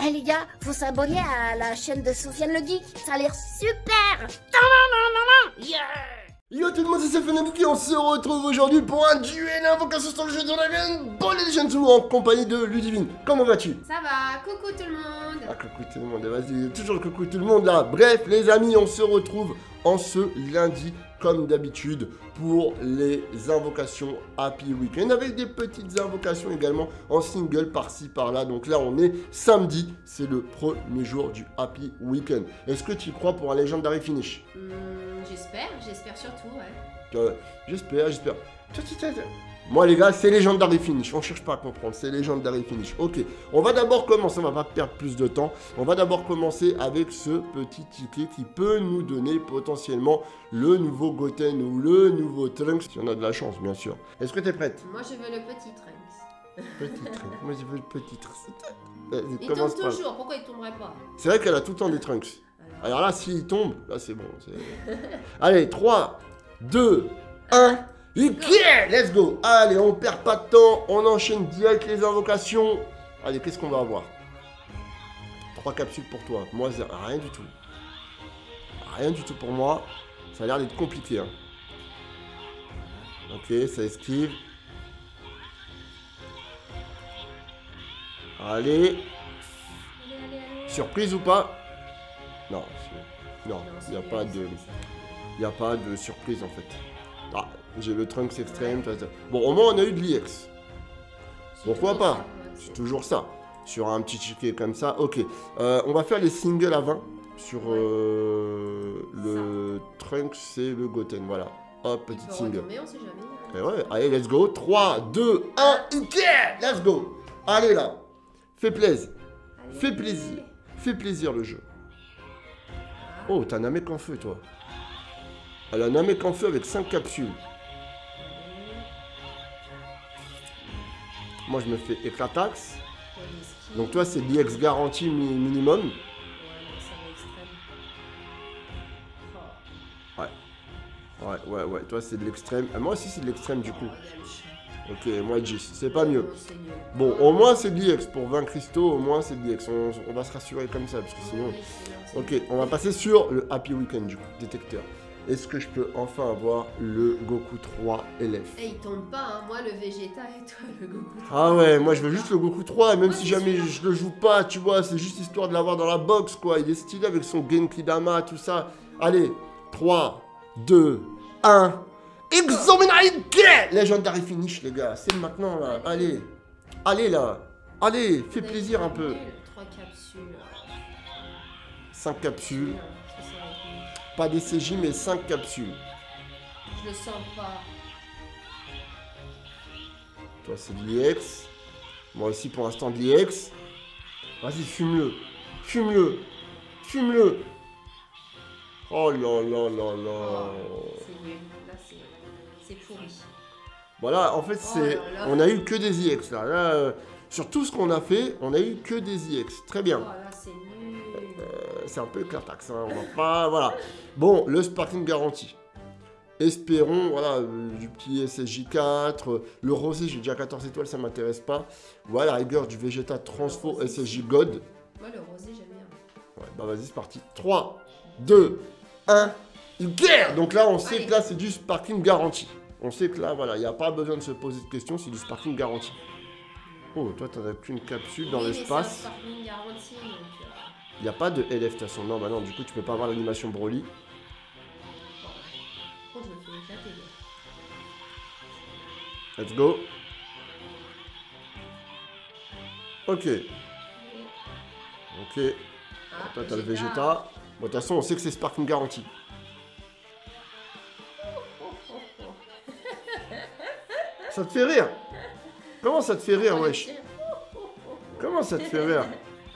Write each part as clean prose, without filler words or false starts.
Eh les gars, faut s'abonner à la chaîne de Sofiane le Geek, ça a l'air super. Yeah. Yo tout le monde, c'est Sofiane et on se retrouve aujourd'hui pour un duel invocation sur le jeu de Dragon Ball Legends 2 en compagnie de Ludivine. Comment vas-tu? Ça va, coucou tout le monde. Ah coucou tout le monde, vas-y, toujours le coucou tout le monde là. Bref les amis, on se retrouve en ce lundi comme d'habitude pour les invocations Happy Weekend avec des petites invocations également en single par-ci par-là. Donc là on est samedi, c'est le premier jour du Happy Weekend. Est-ce que tu y crois pour un Legendary Finish? J'espère surtout, ouais. J'espère. Moi les gars, c'est Legendary Finish, on cherche pas à comprendre, c'est Legendary Finish. Ok, on va d'abord commencer, on va pas perdre plus de temps. On va d'abord commencer avec ce petit ticket qui peut nous donner potentiellement le nouveau Goten ou le nouveau Trunks, si on a de la chance bien sûr. Est-ce que tu es prête? Moi je veux le petit Trunks. Petit Trunks, moi je veux le petit Trunks. Il tombe toujours, pourquoi il tomberait pas? C'est vrai qu'elle a tout le temps des Trunks. Alors là, s'il tombe, là c'est bon. Allez, 3, 2, 1... let's go. Allez, on perd pas de temps, on enchaîne direct les invocations. Allez, qu'est-ce qu'on va avoir? 3 capsules pour toi. Moi, rien du tout. Rien du tout pour moi. Ça a l'air d'être compliqué. Hein. Ok, ça esquive. Allez. Surprise ou pas? Non, il n'y a pas de surprise en fait. Ah, j'ai le Trunks extrême. Bon, au moins on a eu de l'EX. Pourquoi pas? C'est toujours ça. Sur un petit ticket comme ça. Ok. On va faire les singles à 20. Sur le Trunks et le Goten. Voilà. Hop, petit single. Retomber, on sait jamais. Et ouais. Allez, let's go. 3, 2, 1. Let's go. Allez là. Fais plaisir. Fais plaisir. Fais plaisir le jeu. Oh, t'as un mec en feu, toi. Elle a un mec en feu avec 5 capsules. Moi, je me fais éclatax. Donc, toi, c'est l'IX garantie minimum. Ouais. Toi, c'est de l'extrême. Moi aussi, c'est de l'extrême, du coup. Ok, moi, 10. C'est pas mieux. Bon, au moins, c'est de l'IX. Pour 20 cristaux, au moins, c'est de l'IX. On va se rassurer comme ça, parce que sinon... Ok, on va passer sur le Happy Weekend, du coup, détecteur. Est-ce que je peux enfin avoir le Goku 3 LF? Eh, il tombe pas, hein. Moi le Vegeta et toi le Goku 3. Ah ouais, moi je veux juste le Goku 3, et même si jamais je le joue pas, tu vois, c'est juste histoire de l'avoir dans la box, quoi. Il est stylé avec son Genki Dama, tout ça. Allez, 3, 2, 1... Exominaike! Legendary Finish, les gars, c'est maintenant, là. Allez, là. Allez, fais plaisir un peu. 3 capsules. 5 capsules. Pas des CJ, mais 5 capsules. Je le sens pas. Toi, c'est de l'IX. Moi aussi, pour l'instant, de l'IX. Vas-y, fume-le. Fume-le. Oh là là là là. C'est nul. Là, c'est pourri. Voilà, en fait, on a eu que des IX, là. Là, sur tout ce qu'on a fait, on a eu que des IX. Très bien. Oh là, c'est nul. C'est un peu éclatax, hein. On va pas... Voilà. Bon, le Sparking garanti. Espérons, voilà, du petit SSJ4. Le rosé, j'ai déjà 14 étoiles, ça m'intéresse pas. Voilà, rigueur du Vegeta Transfo SSJ God. Moi, le rosé, j'aime bien. Ouais, bah vas-y, c'est parti. 3, 2, 1, guerre! Donc là, on sait que là, c'est du Sparking garanti. On sait que là, voilà, il n'y a pas besoin de se poser de questions, c'est du Sparking garanti. Oh, toi, t'en as qu'une capsule dans l'espace. Il n'y a pas de LF de toute façon. Non, bah non, du coup, tu peux pas avoir l'animation Broly. Je me fais éclater. Let's go. Ok. Toi, t'as le Vegeta. Bon, de toute façon, on sait que c'est Sparking garanti. Ça te fait rire? Comment ça te fait rire, wesh? Comment ça te fait rire?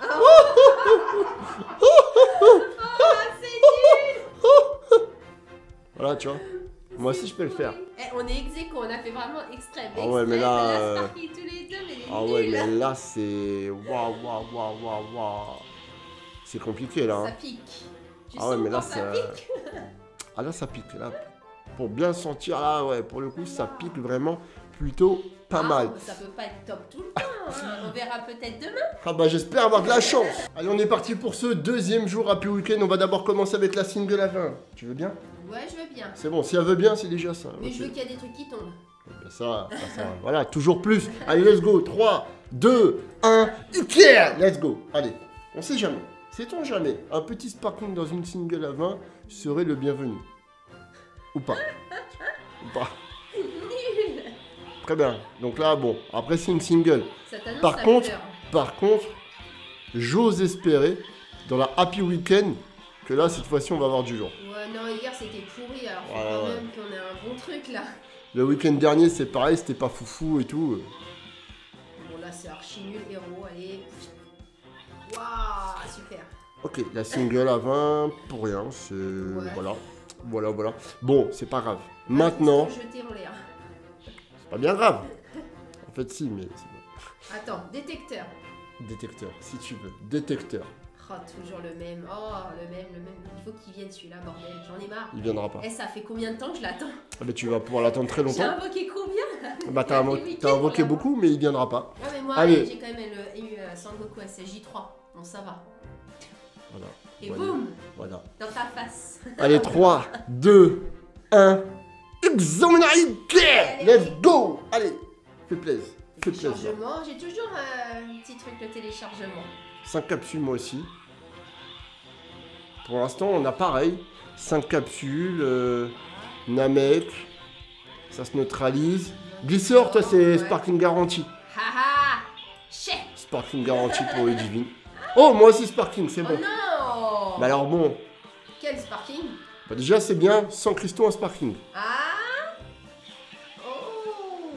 Voilà, tu vois. Moi aussi, je peux le faire. On est ex-aequo, on a fait vraiment extrême. Ah ouais, mais là... tous les deux, mais ah ouais, mais là, c'est... Waouh. C'est compliqué, là. Ça pique. Ah ouais, mais là, ça... Ah là, ça pique. Là, pour bien sentir, là, ouais, pour le coup, ça pique vraiment. plutôt pas mal. Ça peut pas être top tout le temps, hein. On verra peut-être demain. Ah bah j'espère avoir de la chance. Allez, on est parti pour ce deuxième jour Happy Weekend. On va d'abord commencer avec la single à 20. Tu veux bien? Ouais, je veux bien. C'est bon, si elle veut bien, c'est déjà ça. Mais Ok. je veux qu'il y ait des trucs qui tombent. Ben ça, voilà, toujours plus. Allez, let's go. 3, 2, 1, let's go. Allez, on sait jamais. Sait-on jamais, un petit sparkling dans une single à 20 serait le bienvenu. Ou pas. Ou pas. Nul. Très bien. Donc là, bon, après c'est une single. Ça t'annonce Par la contre, couleur. Par contre, j'ose espérer, dans la Happy Weekend, que là, cette fois-ci, on va avoir du jour. Ouais, non, hier c'était pourri, alors faut Ouais, quand ouais. même qu'on ait un bon truc là. Le week-end dernier, c'est pareil, c'était pas foufou et tout. Bon, là c'est archi nul, héros, allez. Waouh, super. Ok, la single à 20, pour rien, c'est... Ouais. Voilà. Bon, c'est pas grave. Maintenant, Jeté en l'air. c'est pas bien grave. En fait, si, mais... c'est Attends, détecteur. bon. Détecteur, si tu veux. Détecteur. Oh, toujours le même. Oh, le même. Il faut qu'il vienne celui-là, bordel. J'en ai marre. Il viendra pas. Eh, ça fait combien de temps que je l'attends? Ah bah, tu vas pouvoir l'attendre très J'ai longtemps. invoqué combien? Bah, t'as invoqué beaucoup, mais il viendra pas. Ouais, mais moi, Allez. j'ai quand même eu Sangoku SSJ3. Bon, ça va. Voilà. Et Voilà. boum, Voilà. dans ta face. Allez, 3, 2, 1. Examination. Let's go. Allez, fais plaisir. Fais plaisir. Téléchargement, j'ai toujours un petit truc de téléchargement. 5 capsules, moi aussi. Pour l'instant, on a pareil. 5 capsules. Namek. Ça se neutralise. Glisseur, toi, c'est Ouais. Sparkling Garantie. Haha, chè. Sparkling Garantie pour les divines. Oh, moi aussi Sparkling, c'est Oh bon. non. Bah alors bon, Quel sparking? bah déjà c'est bien, sans cristaux en Sparkling. Ah. Oh.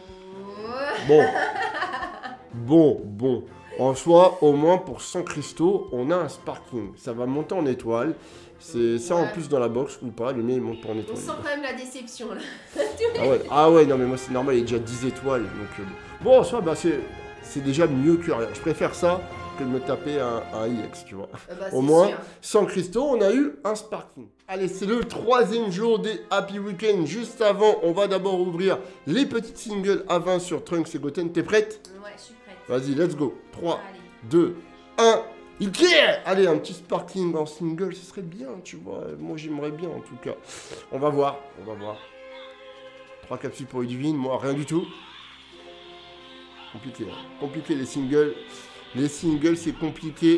Bon. En soi, au moins pour 100 cristaux, on a un Sparkling. Ça va monter en étoile. C'est ça en Ouais. plus dans la box ou pas, le mien il monte pas en On étoile. sent quand même la déception là. Ah ouais, non mais moi c'est normal, il est déjà 10 étoiles. Donc, bon, en soi, bah, c'est déjà mieux que rien. Je préfère ça que de me taper un IX, tu vois. Bah, Au c'est moins, sûr. sans cristaux, on a eu un Sparkling. Allez, c'est le 3e jour des Happy Weekend. Juste avant, on va d'abord ouvrir les petites singles à 20 sur Trunks et Goten. T'es prête? Ouais, je suis prête. Vas-y, let's go. 3, Allez. 2, 1. Yeah! Allez, un petit Sparkling en single, ce serait bien, tu vois. Moi, j'aimerais bien, en tout cas. On va voir. 3 capsules pour Ludivine, moi, rien du tout. Compliqué, hein. Compliqué, les singles. Les singles, c'est compliqué.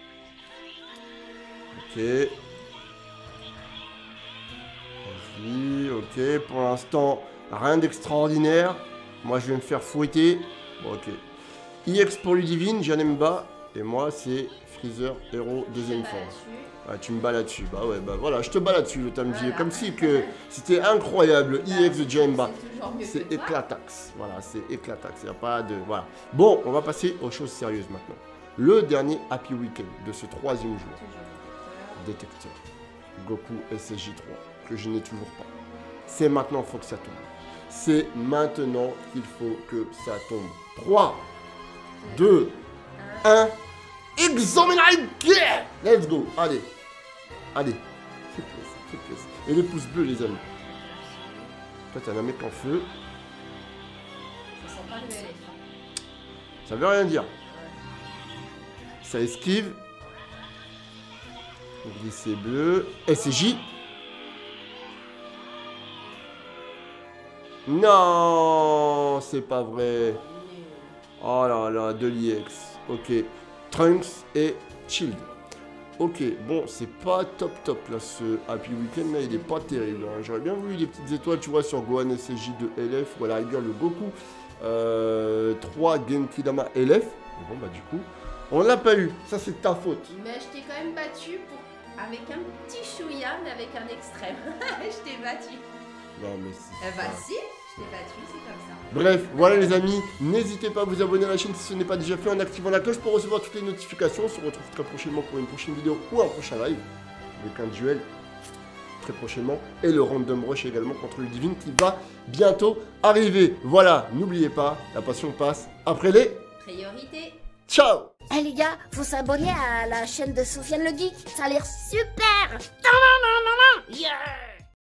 Ok. Vas-y, ok. Pour l'instant, rien d'extraordinaire. Moi, je vais me faire fouetter. Bon, ok. IX pour Ludivine, Janemba. Et moi, c'est Freezer, héros, deuxième Pas forme. là-dessus. Ah, tu me bats là-dessus. Bah ouais, bah voilà, je te bats là-dessus, le Tamji. Voilà. Comme si que c'était incroyable. IX de Janemba. C'est toujours mieux C'est que toi. éclatax. Voilà, c'est éclatax. Il n'y a pas de. Voilà. Bon, on va passer aux choses sérieuses maintenant. Le dernier Happy Weekend de ce 3e jour. Toujours Détecteur. Goku SSJ3. Que je n'ai toujours pas. C'est maintenant, faut que ça tombe. C'est maintenant qu'il faut que ça tombe. 3, 2, 1. Examination. Let's go. Allez. Fais plaisir. Et les pouces bleus, les amis. Toi, t'as un mec en feu. Ça sent pas le LF. Ça veut rien dire. Ça esquive. Glissé bleu. SJ. Non, c'est pas vrai. Oh là là, de l'IX. Ok. Trunks et Shield. Ok, bon, c'est pas top là, ce Happy Weekend là, il est pas terrible. Hein. J'aurais bien voulu les petites étoiles, tu vois, sur Gohan SSJ de LF, ou à la rigueur le Goku 3 Genki Dama LF. Mais bon, bah du coup, on l'a pas eu. Ça, c'est ta faute. Mais je t'ai quand même battu avec un petit chouïa, mais avec un extrême. Je t'ai battu. Non, mais c'est. Eh bah si, je t'ai battu, c'est comme ça. Bref, voilà les amis, n'hésitez pas à vous abonner à la chaîne si ce n'est pas déjà fait en activant la cloche pour recevoir toutes les notifications. On se retrouve très prochainement pour une prochaine vidéo ou un prochain live avec un duel très prochainement et le random rush également contre Ludivine qui va bientôt arriver. Voilà, n'oubliez pas, la passion passe après les... Priorité. Ciao! Eh les gars, faut s'abonner à la chaîne de Sofiane le Geek, ça a l'air super. Yeah.